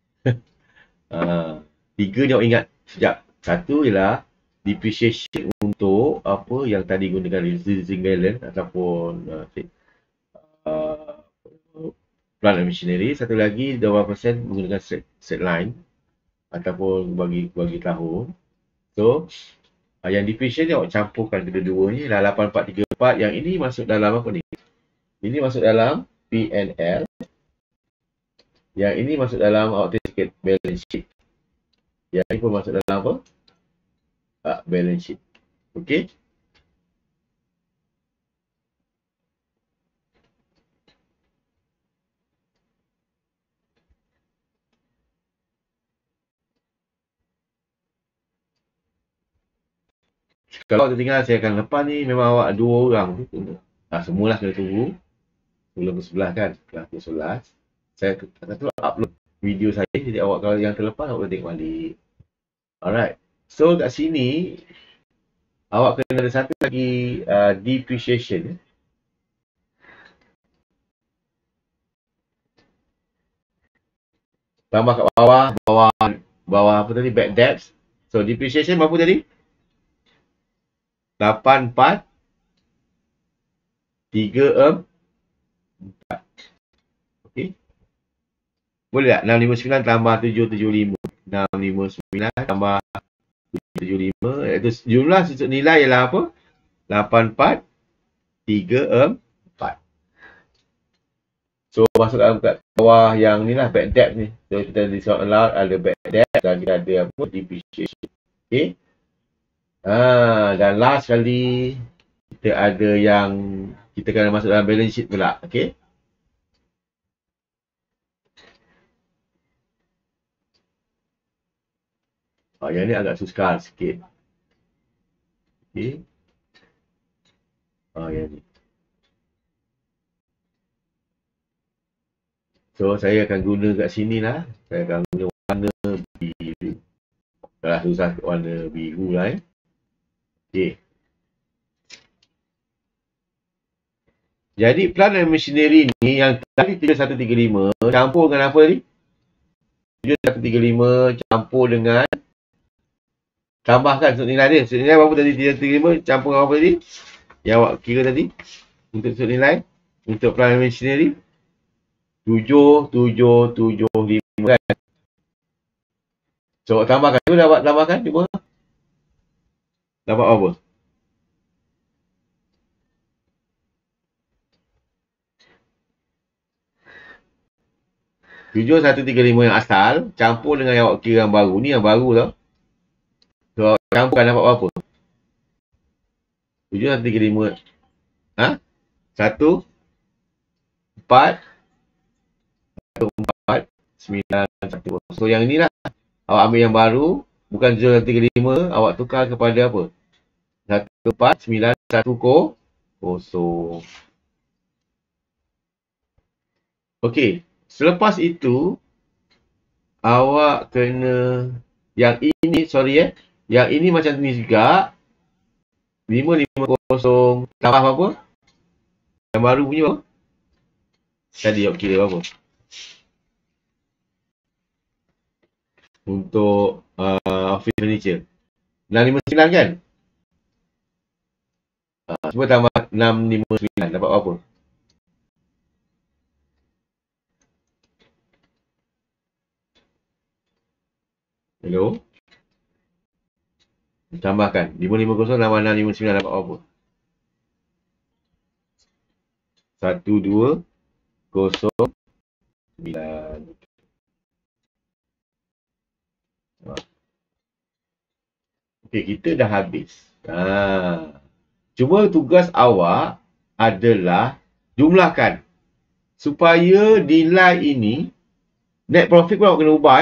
tiga ni awak ingat sekejap. Satu ialah depreciation untuk apa yang tadi gunakan reducing valence ataupun plant and machinery. Satu lagi 12% menggunakan straight line ataupun bagi tahun. So yang depreciation ni awak campurkan kedua-dua ni ialah 8434. Yang ini masuk dalam apa ni? Ini masuk dalam P&L. Yang ini masuk dalam awak tulis sikit balance sheet. Yang ini pun masuk dalam apa? Balance sheet. Okey. Kalau tertinggal saya akan lepas ni memang awak 2 orang tu. Semualah kena tunggu. Sebelum pukul 11 kan. Setelah pukul 11. Saya tu upload video saya. Jadi awak kalau yang terlepas awak boleh tengok balik. Alright. So kat sini awak kena ada satu lagi depreciation. Tambah kat bawah apa tadi, bad debts. So depreciation berapa tadi? 84 3 4. Okey. Boleh tak? 659 tambah 775. 659 tambah 775, iaitu jumlah nilai ialah apa? 84 3 4. So masuk dalam kat bawah yang ni lah, bad debt ni. So kita discount allowed, ada bad debt dan kita ada apa? Depreciation. Okey. Dan last kali kita ada yang kita kena masuk dalam balance sheet pula. Okey. Yang ni agak sukar sikit. Okey. Yang ni. So saya akan guna kat sini lah. Saya akan guna warna biru. Dah susah warna biru lah Okey. Jadi plant and machinery ni yang tadi 7135 campur dengan apa tadi? 7135 campur dengan tambahkan sudut nilai dia. Sudut nilai berapa tadi? 335 campur dengan apa tadi? Yang awak kira tadi. Untuk sudut nilai. Untuk plant and machinery. 7775 kan. So awak tambahkan. Cuba dapat tambahkan. Cuba. Dapat apa? Tujuh 135 yang asal. Campur dengan yang awak kira yang baru. Ni yang baru tau. So awak campurkan dapat berapa? 7135. 1 4 4 9 1. So yang ni lah. Awak ambil yang baru. Bukan 7135. Awak tukar kepada apa? 14910. Okey. Selepas itu awak kena yang ini, yang ini macam ni juga. 550 tambah apa? Yang baru punya apa? Tadi awak kira berapa? Untuk office furniture 659 kan? Cuba tambah 659 dapat apa? Hello? Tambahkan 550 tambah 659 dapat apa? 1209. Okey, kita dah habis. Cuma tugas awak adalah jumlahkan supaya nilai ini net profit pun awak kena ubah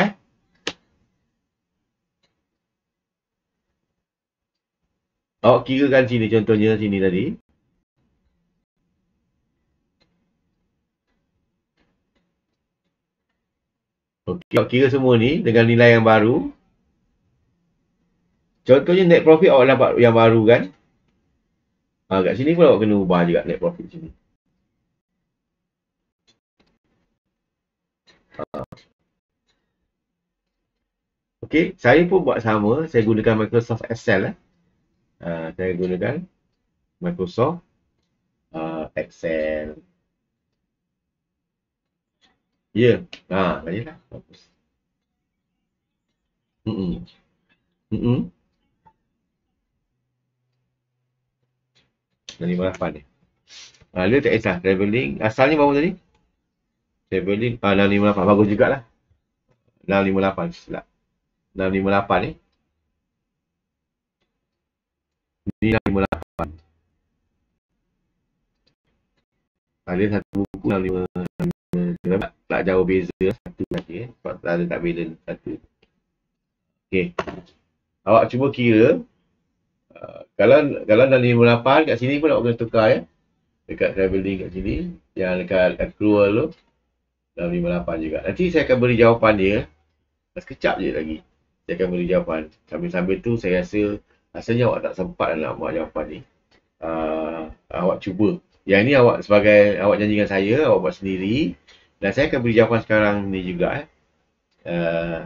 Awak kirakan sini, contohnya sini tadi. Okey, awak kira semua ni dengan nilai yang baru. Contohnya net profit awak dapat yang baru kan. Kat sini pun awak kena ubah juga net profit sini. Okey, saya pun buat sama. Saya gunakan Microsoft Excel saya gunakan Microsoft Excel. Ya, tadi lah. Bagus. 58 ni. Dia tak kisah. Travelling. Asalnya berapa tadi? Travelling. 658. Bagus jugalah. 658. Silap. 658 ni. Ni 658. Ada satu buku 658. Tak jauh beza. Satu lagi sebab ada tak beza satu. Okey. Awak cuba kira. Kalau dah 58 kat sini pun nak kena tukar ya. Dekat travelling kat sini. Yang dekat accrual tu. Dalam 58 juga. Nanti saya akan beri jawapan dia. Sekejap je lagi. Saya akan beri jawapan. Sambil-sambil tu saya rasanya awak tak sempat nak buat jawapan ni. Awak cuba. Yang ni awak sebagai awak janjikan saya, awak buat sendiri. Dan saya akan beri jawapan sekarang ni juga. Uh,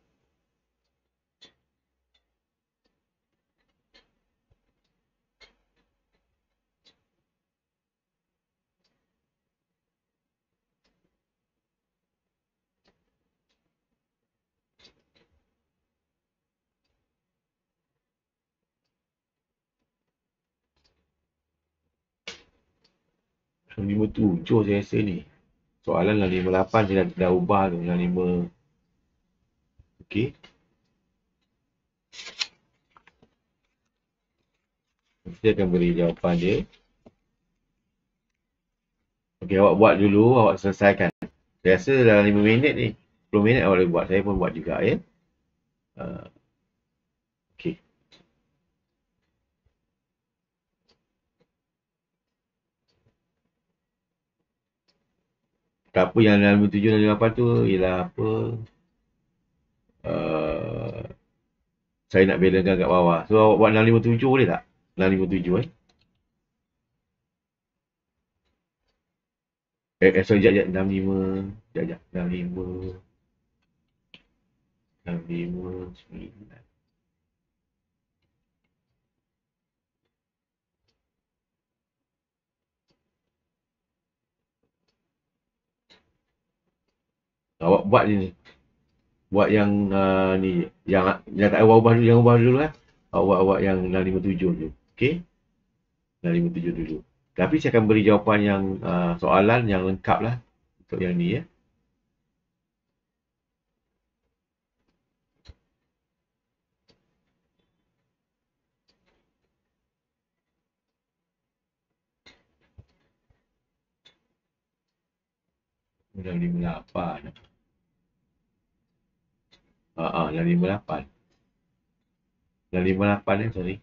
Lima tujuh saya rasa ni. Soalan lah 58 saya dah ubah tu. Yang 5. Okey. Saya akan beri jawapan dia. Okey, awak buat dulu. Awak selesaikan. Saya rasa dalam 5 minit ni. 10 minit awak boleh buat. Saya pun buat juga ya. Okey. Tak apa yang dalam 7 dan 8 tu ialah apa. Uh, saya nak belakan kat bawah. So awak buat 657 boleh tak? 657 sorry, sekejap, 65. Sekejap, 65. 9. Awak buat ni. Buat yang ni. Yang tak ubah dulu. Yang ubah dulu kan. Awak buat yang 657 tu. Okey? 657 dulu. Tapi saya akan beri jawapan yang soalan yang lengkap lah. Untuk yang ni ya. Yang 58. Yang 58. Yang 58 ni sorry.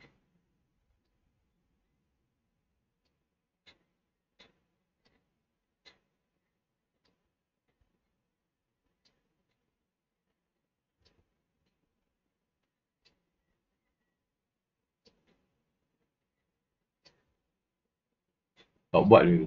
Awak buat dulu.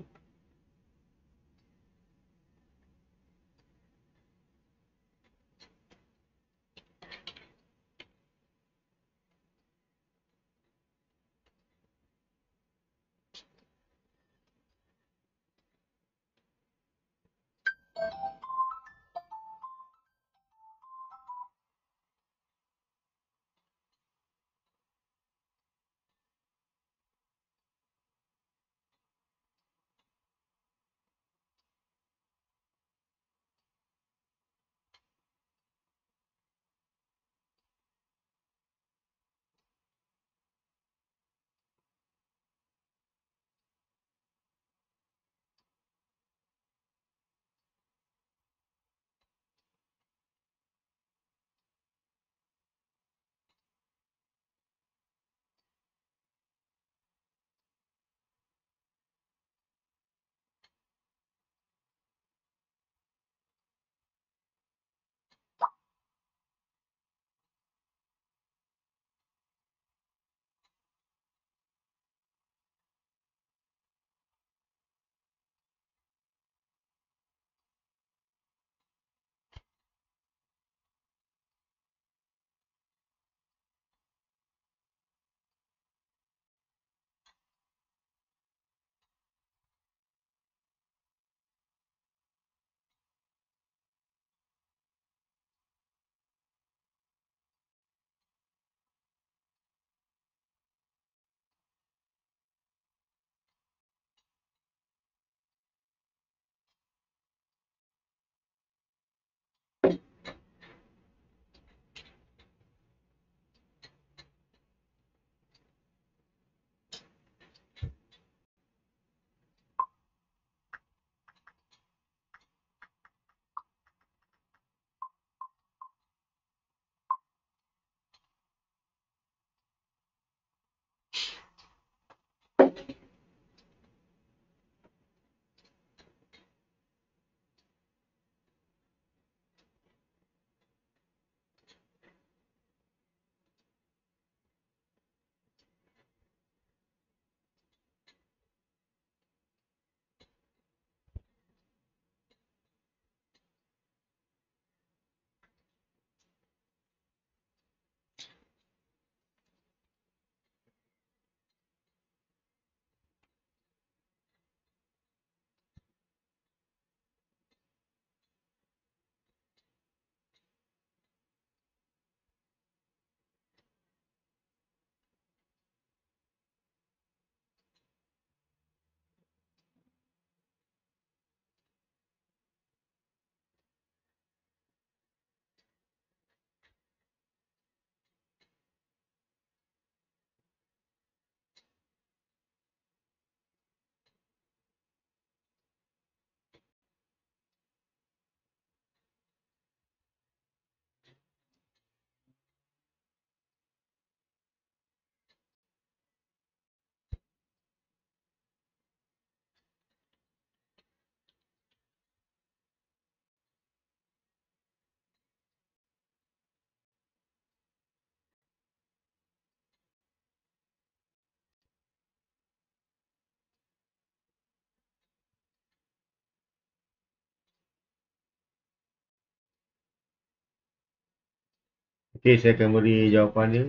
Okey, saya akan beri jawapan dia.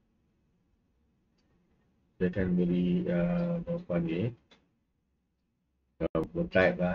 Saya akan beri jawapan dia. Bertype lah.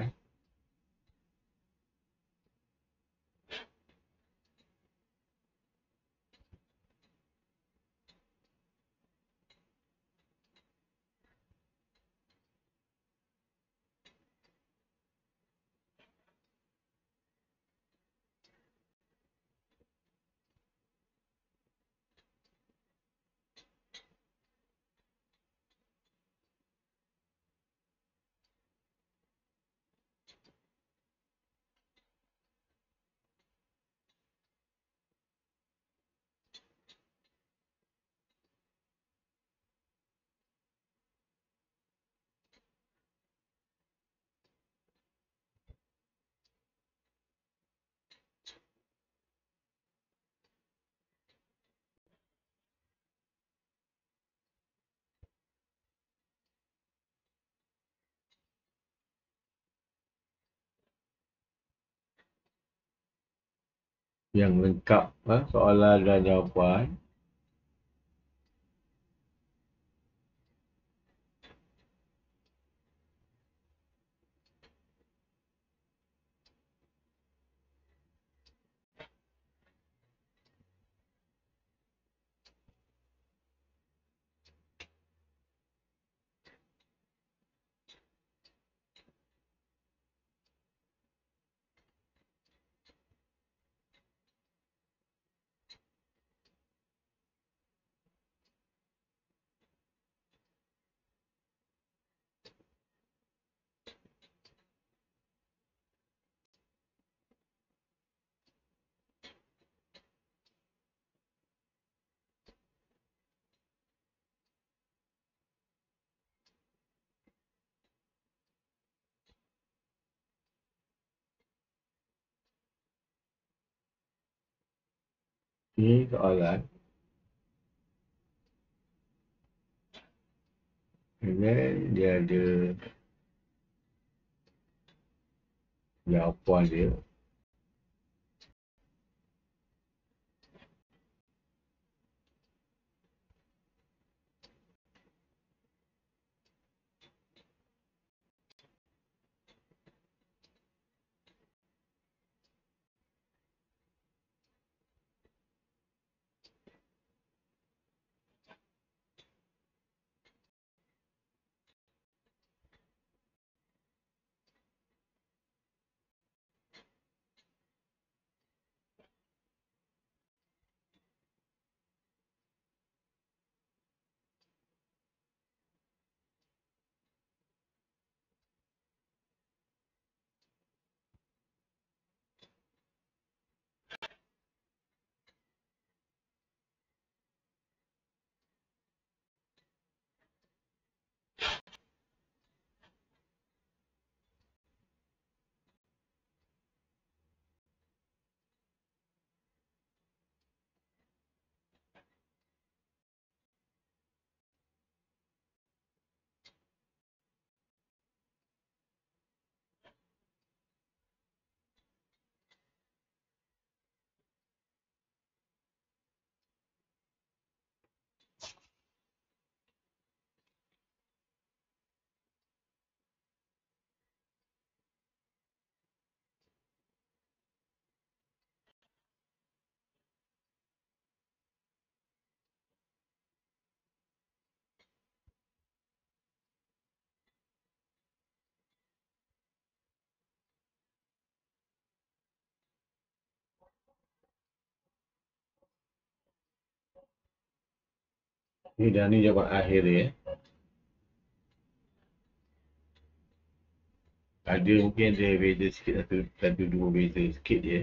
Yang lengkap soalan dan jawapan. Ini soalan. And then dia ada jawapan dia. Ini dah ni jawapan akhir dia. Ada mungkin ada beza sikit, satu dua beza sikit je.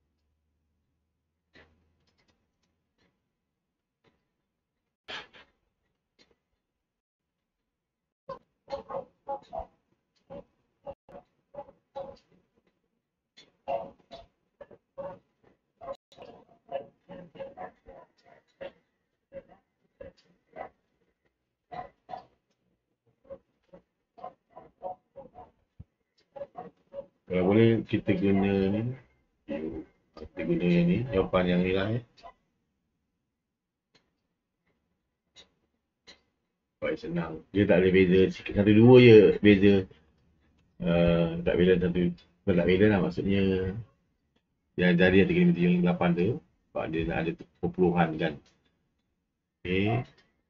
Kalau boleh kita guna ni. Kita guna yang ni, jawapan yang ni lah. senang. Dia tak boleh beza. Satu dua je beza. Tak beza satu. Tak beza lah maksudnya. Yang dari yang 358 tu. Sebab dia nak ada perpuluhan kan. Okay.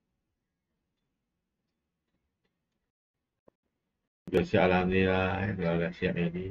Dah siap alhamdulillah. Kalau dah siap yang ni.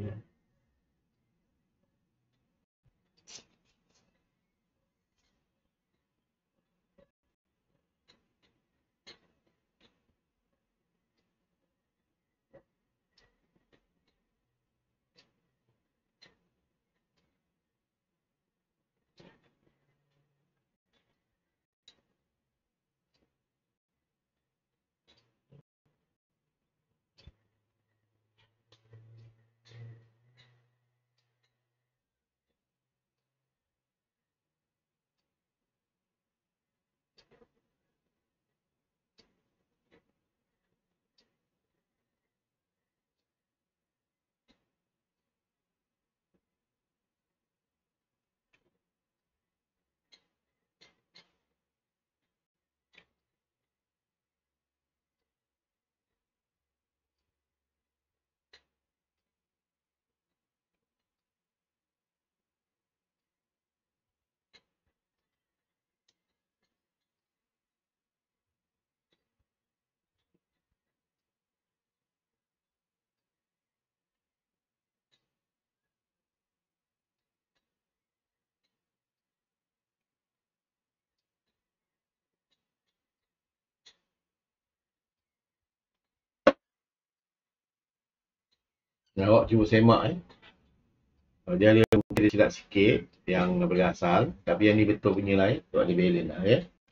Awak cuba semak dia ada mungkin dia silap sikit yang daripada asal. Tapi yang ni betul punya lah sebab dia balance lah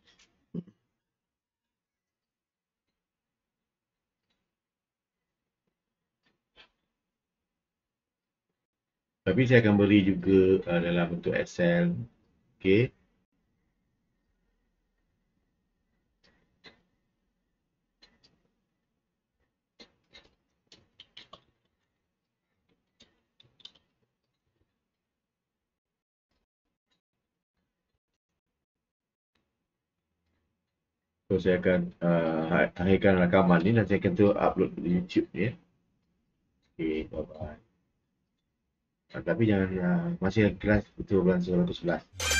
Tapi saya akan beri juga dalam bentuk Excel. Okay. So saya akan akhirkan rakaman ni dan saya akan upload ke YouTube ni Okay, bye bye. Tapi jangan masih kelas betul bulan 11.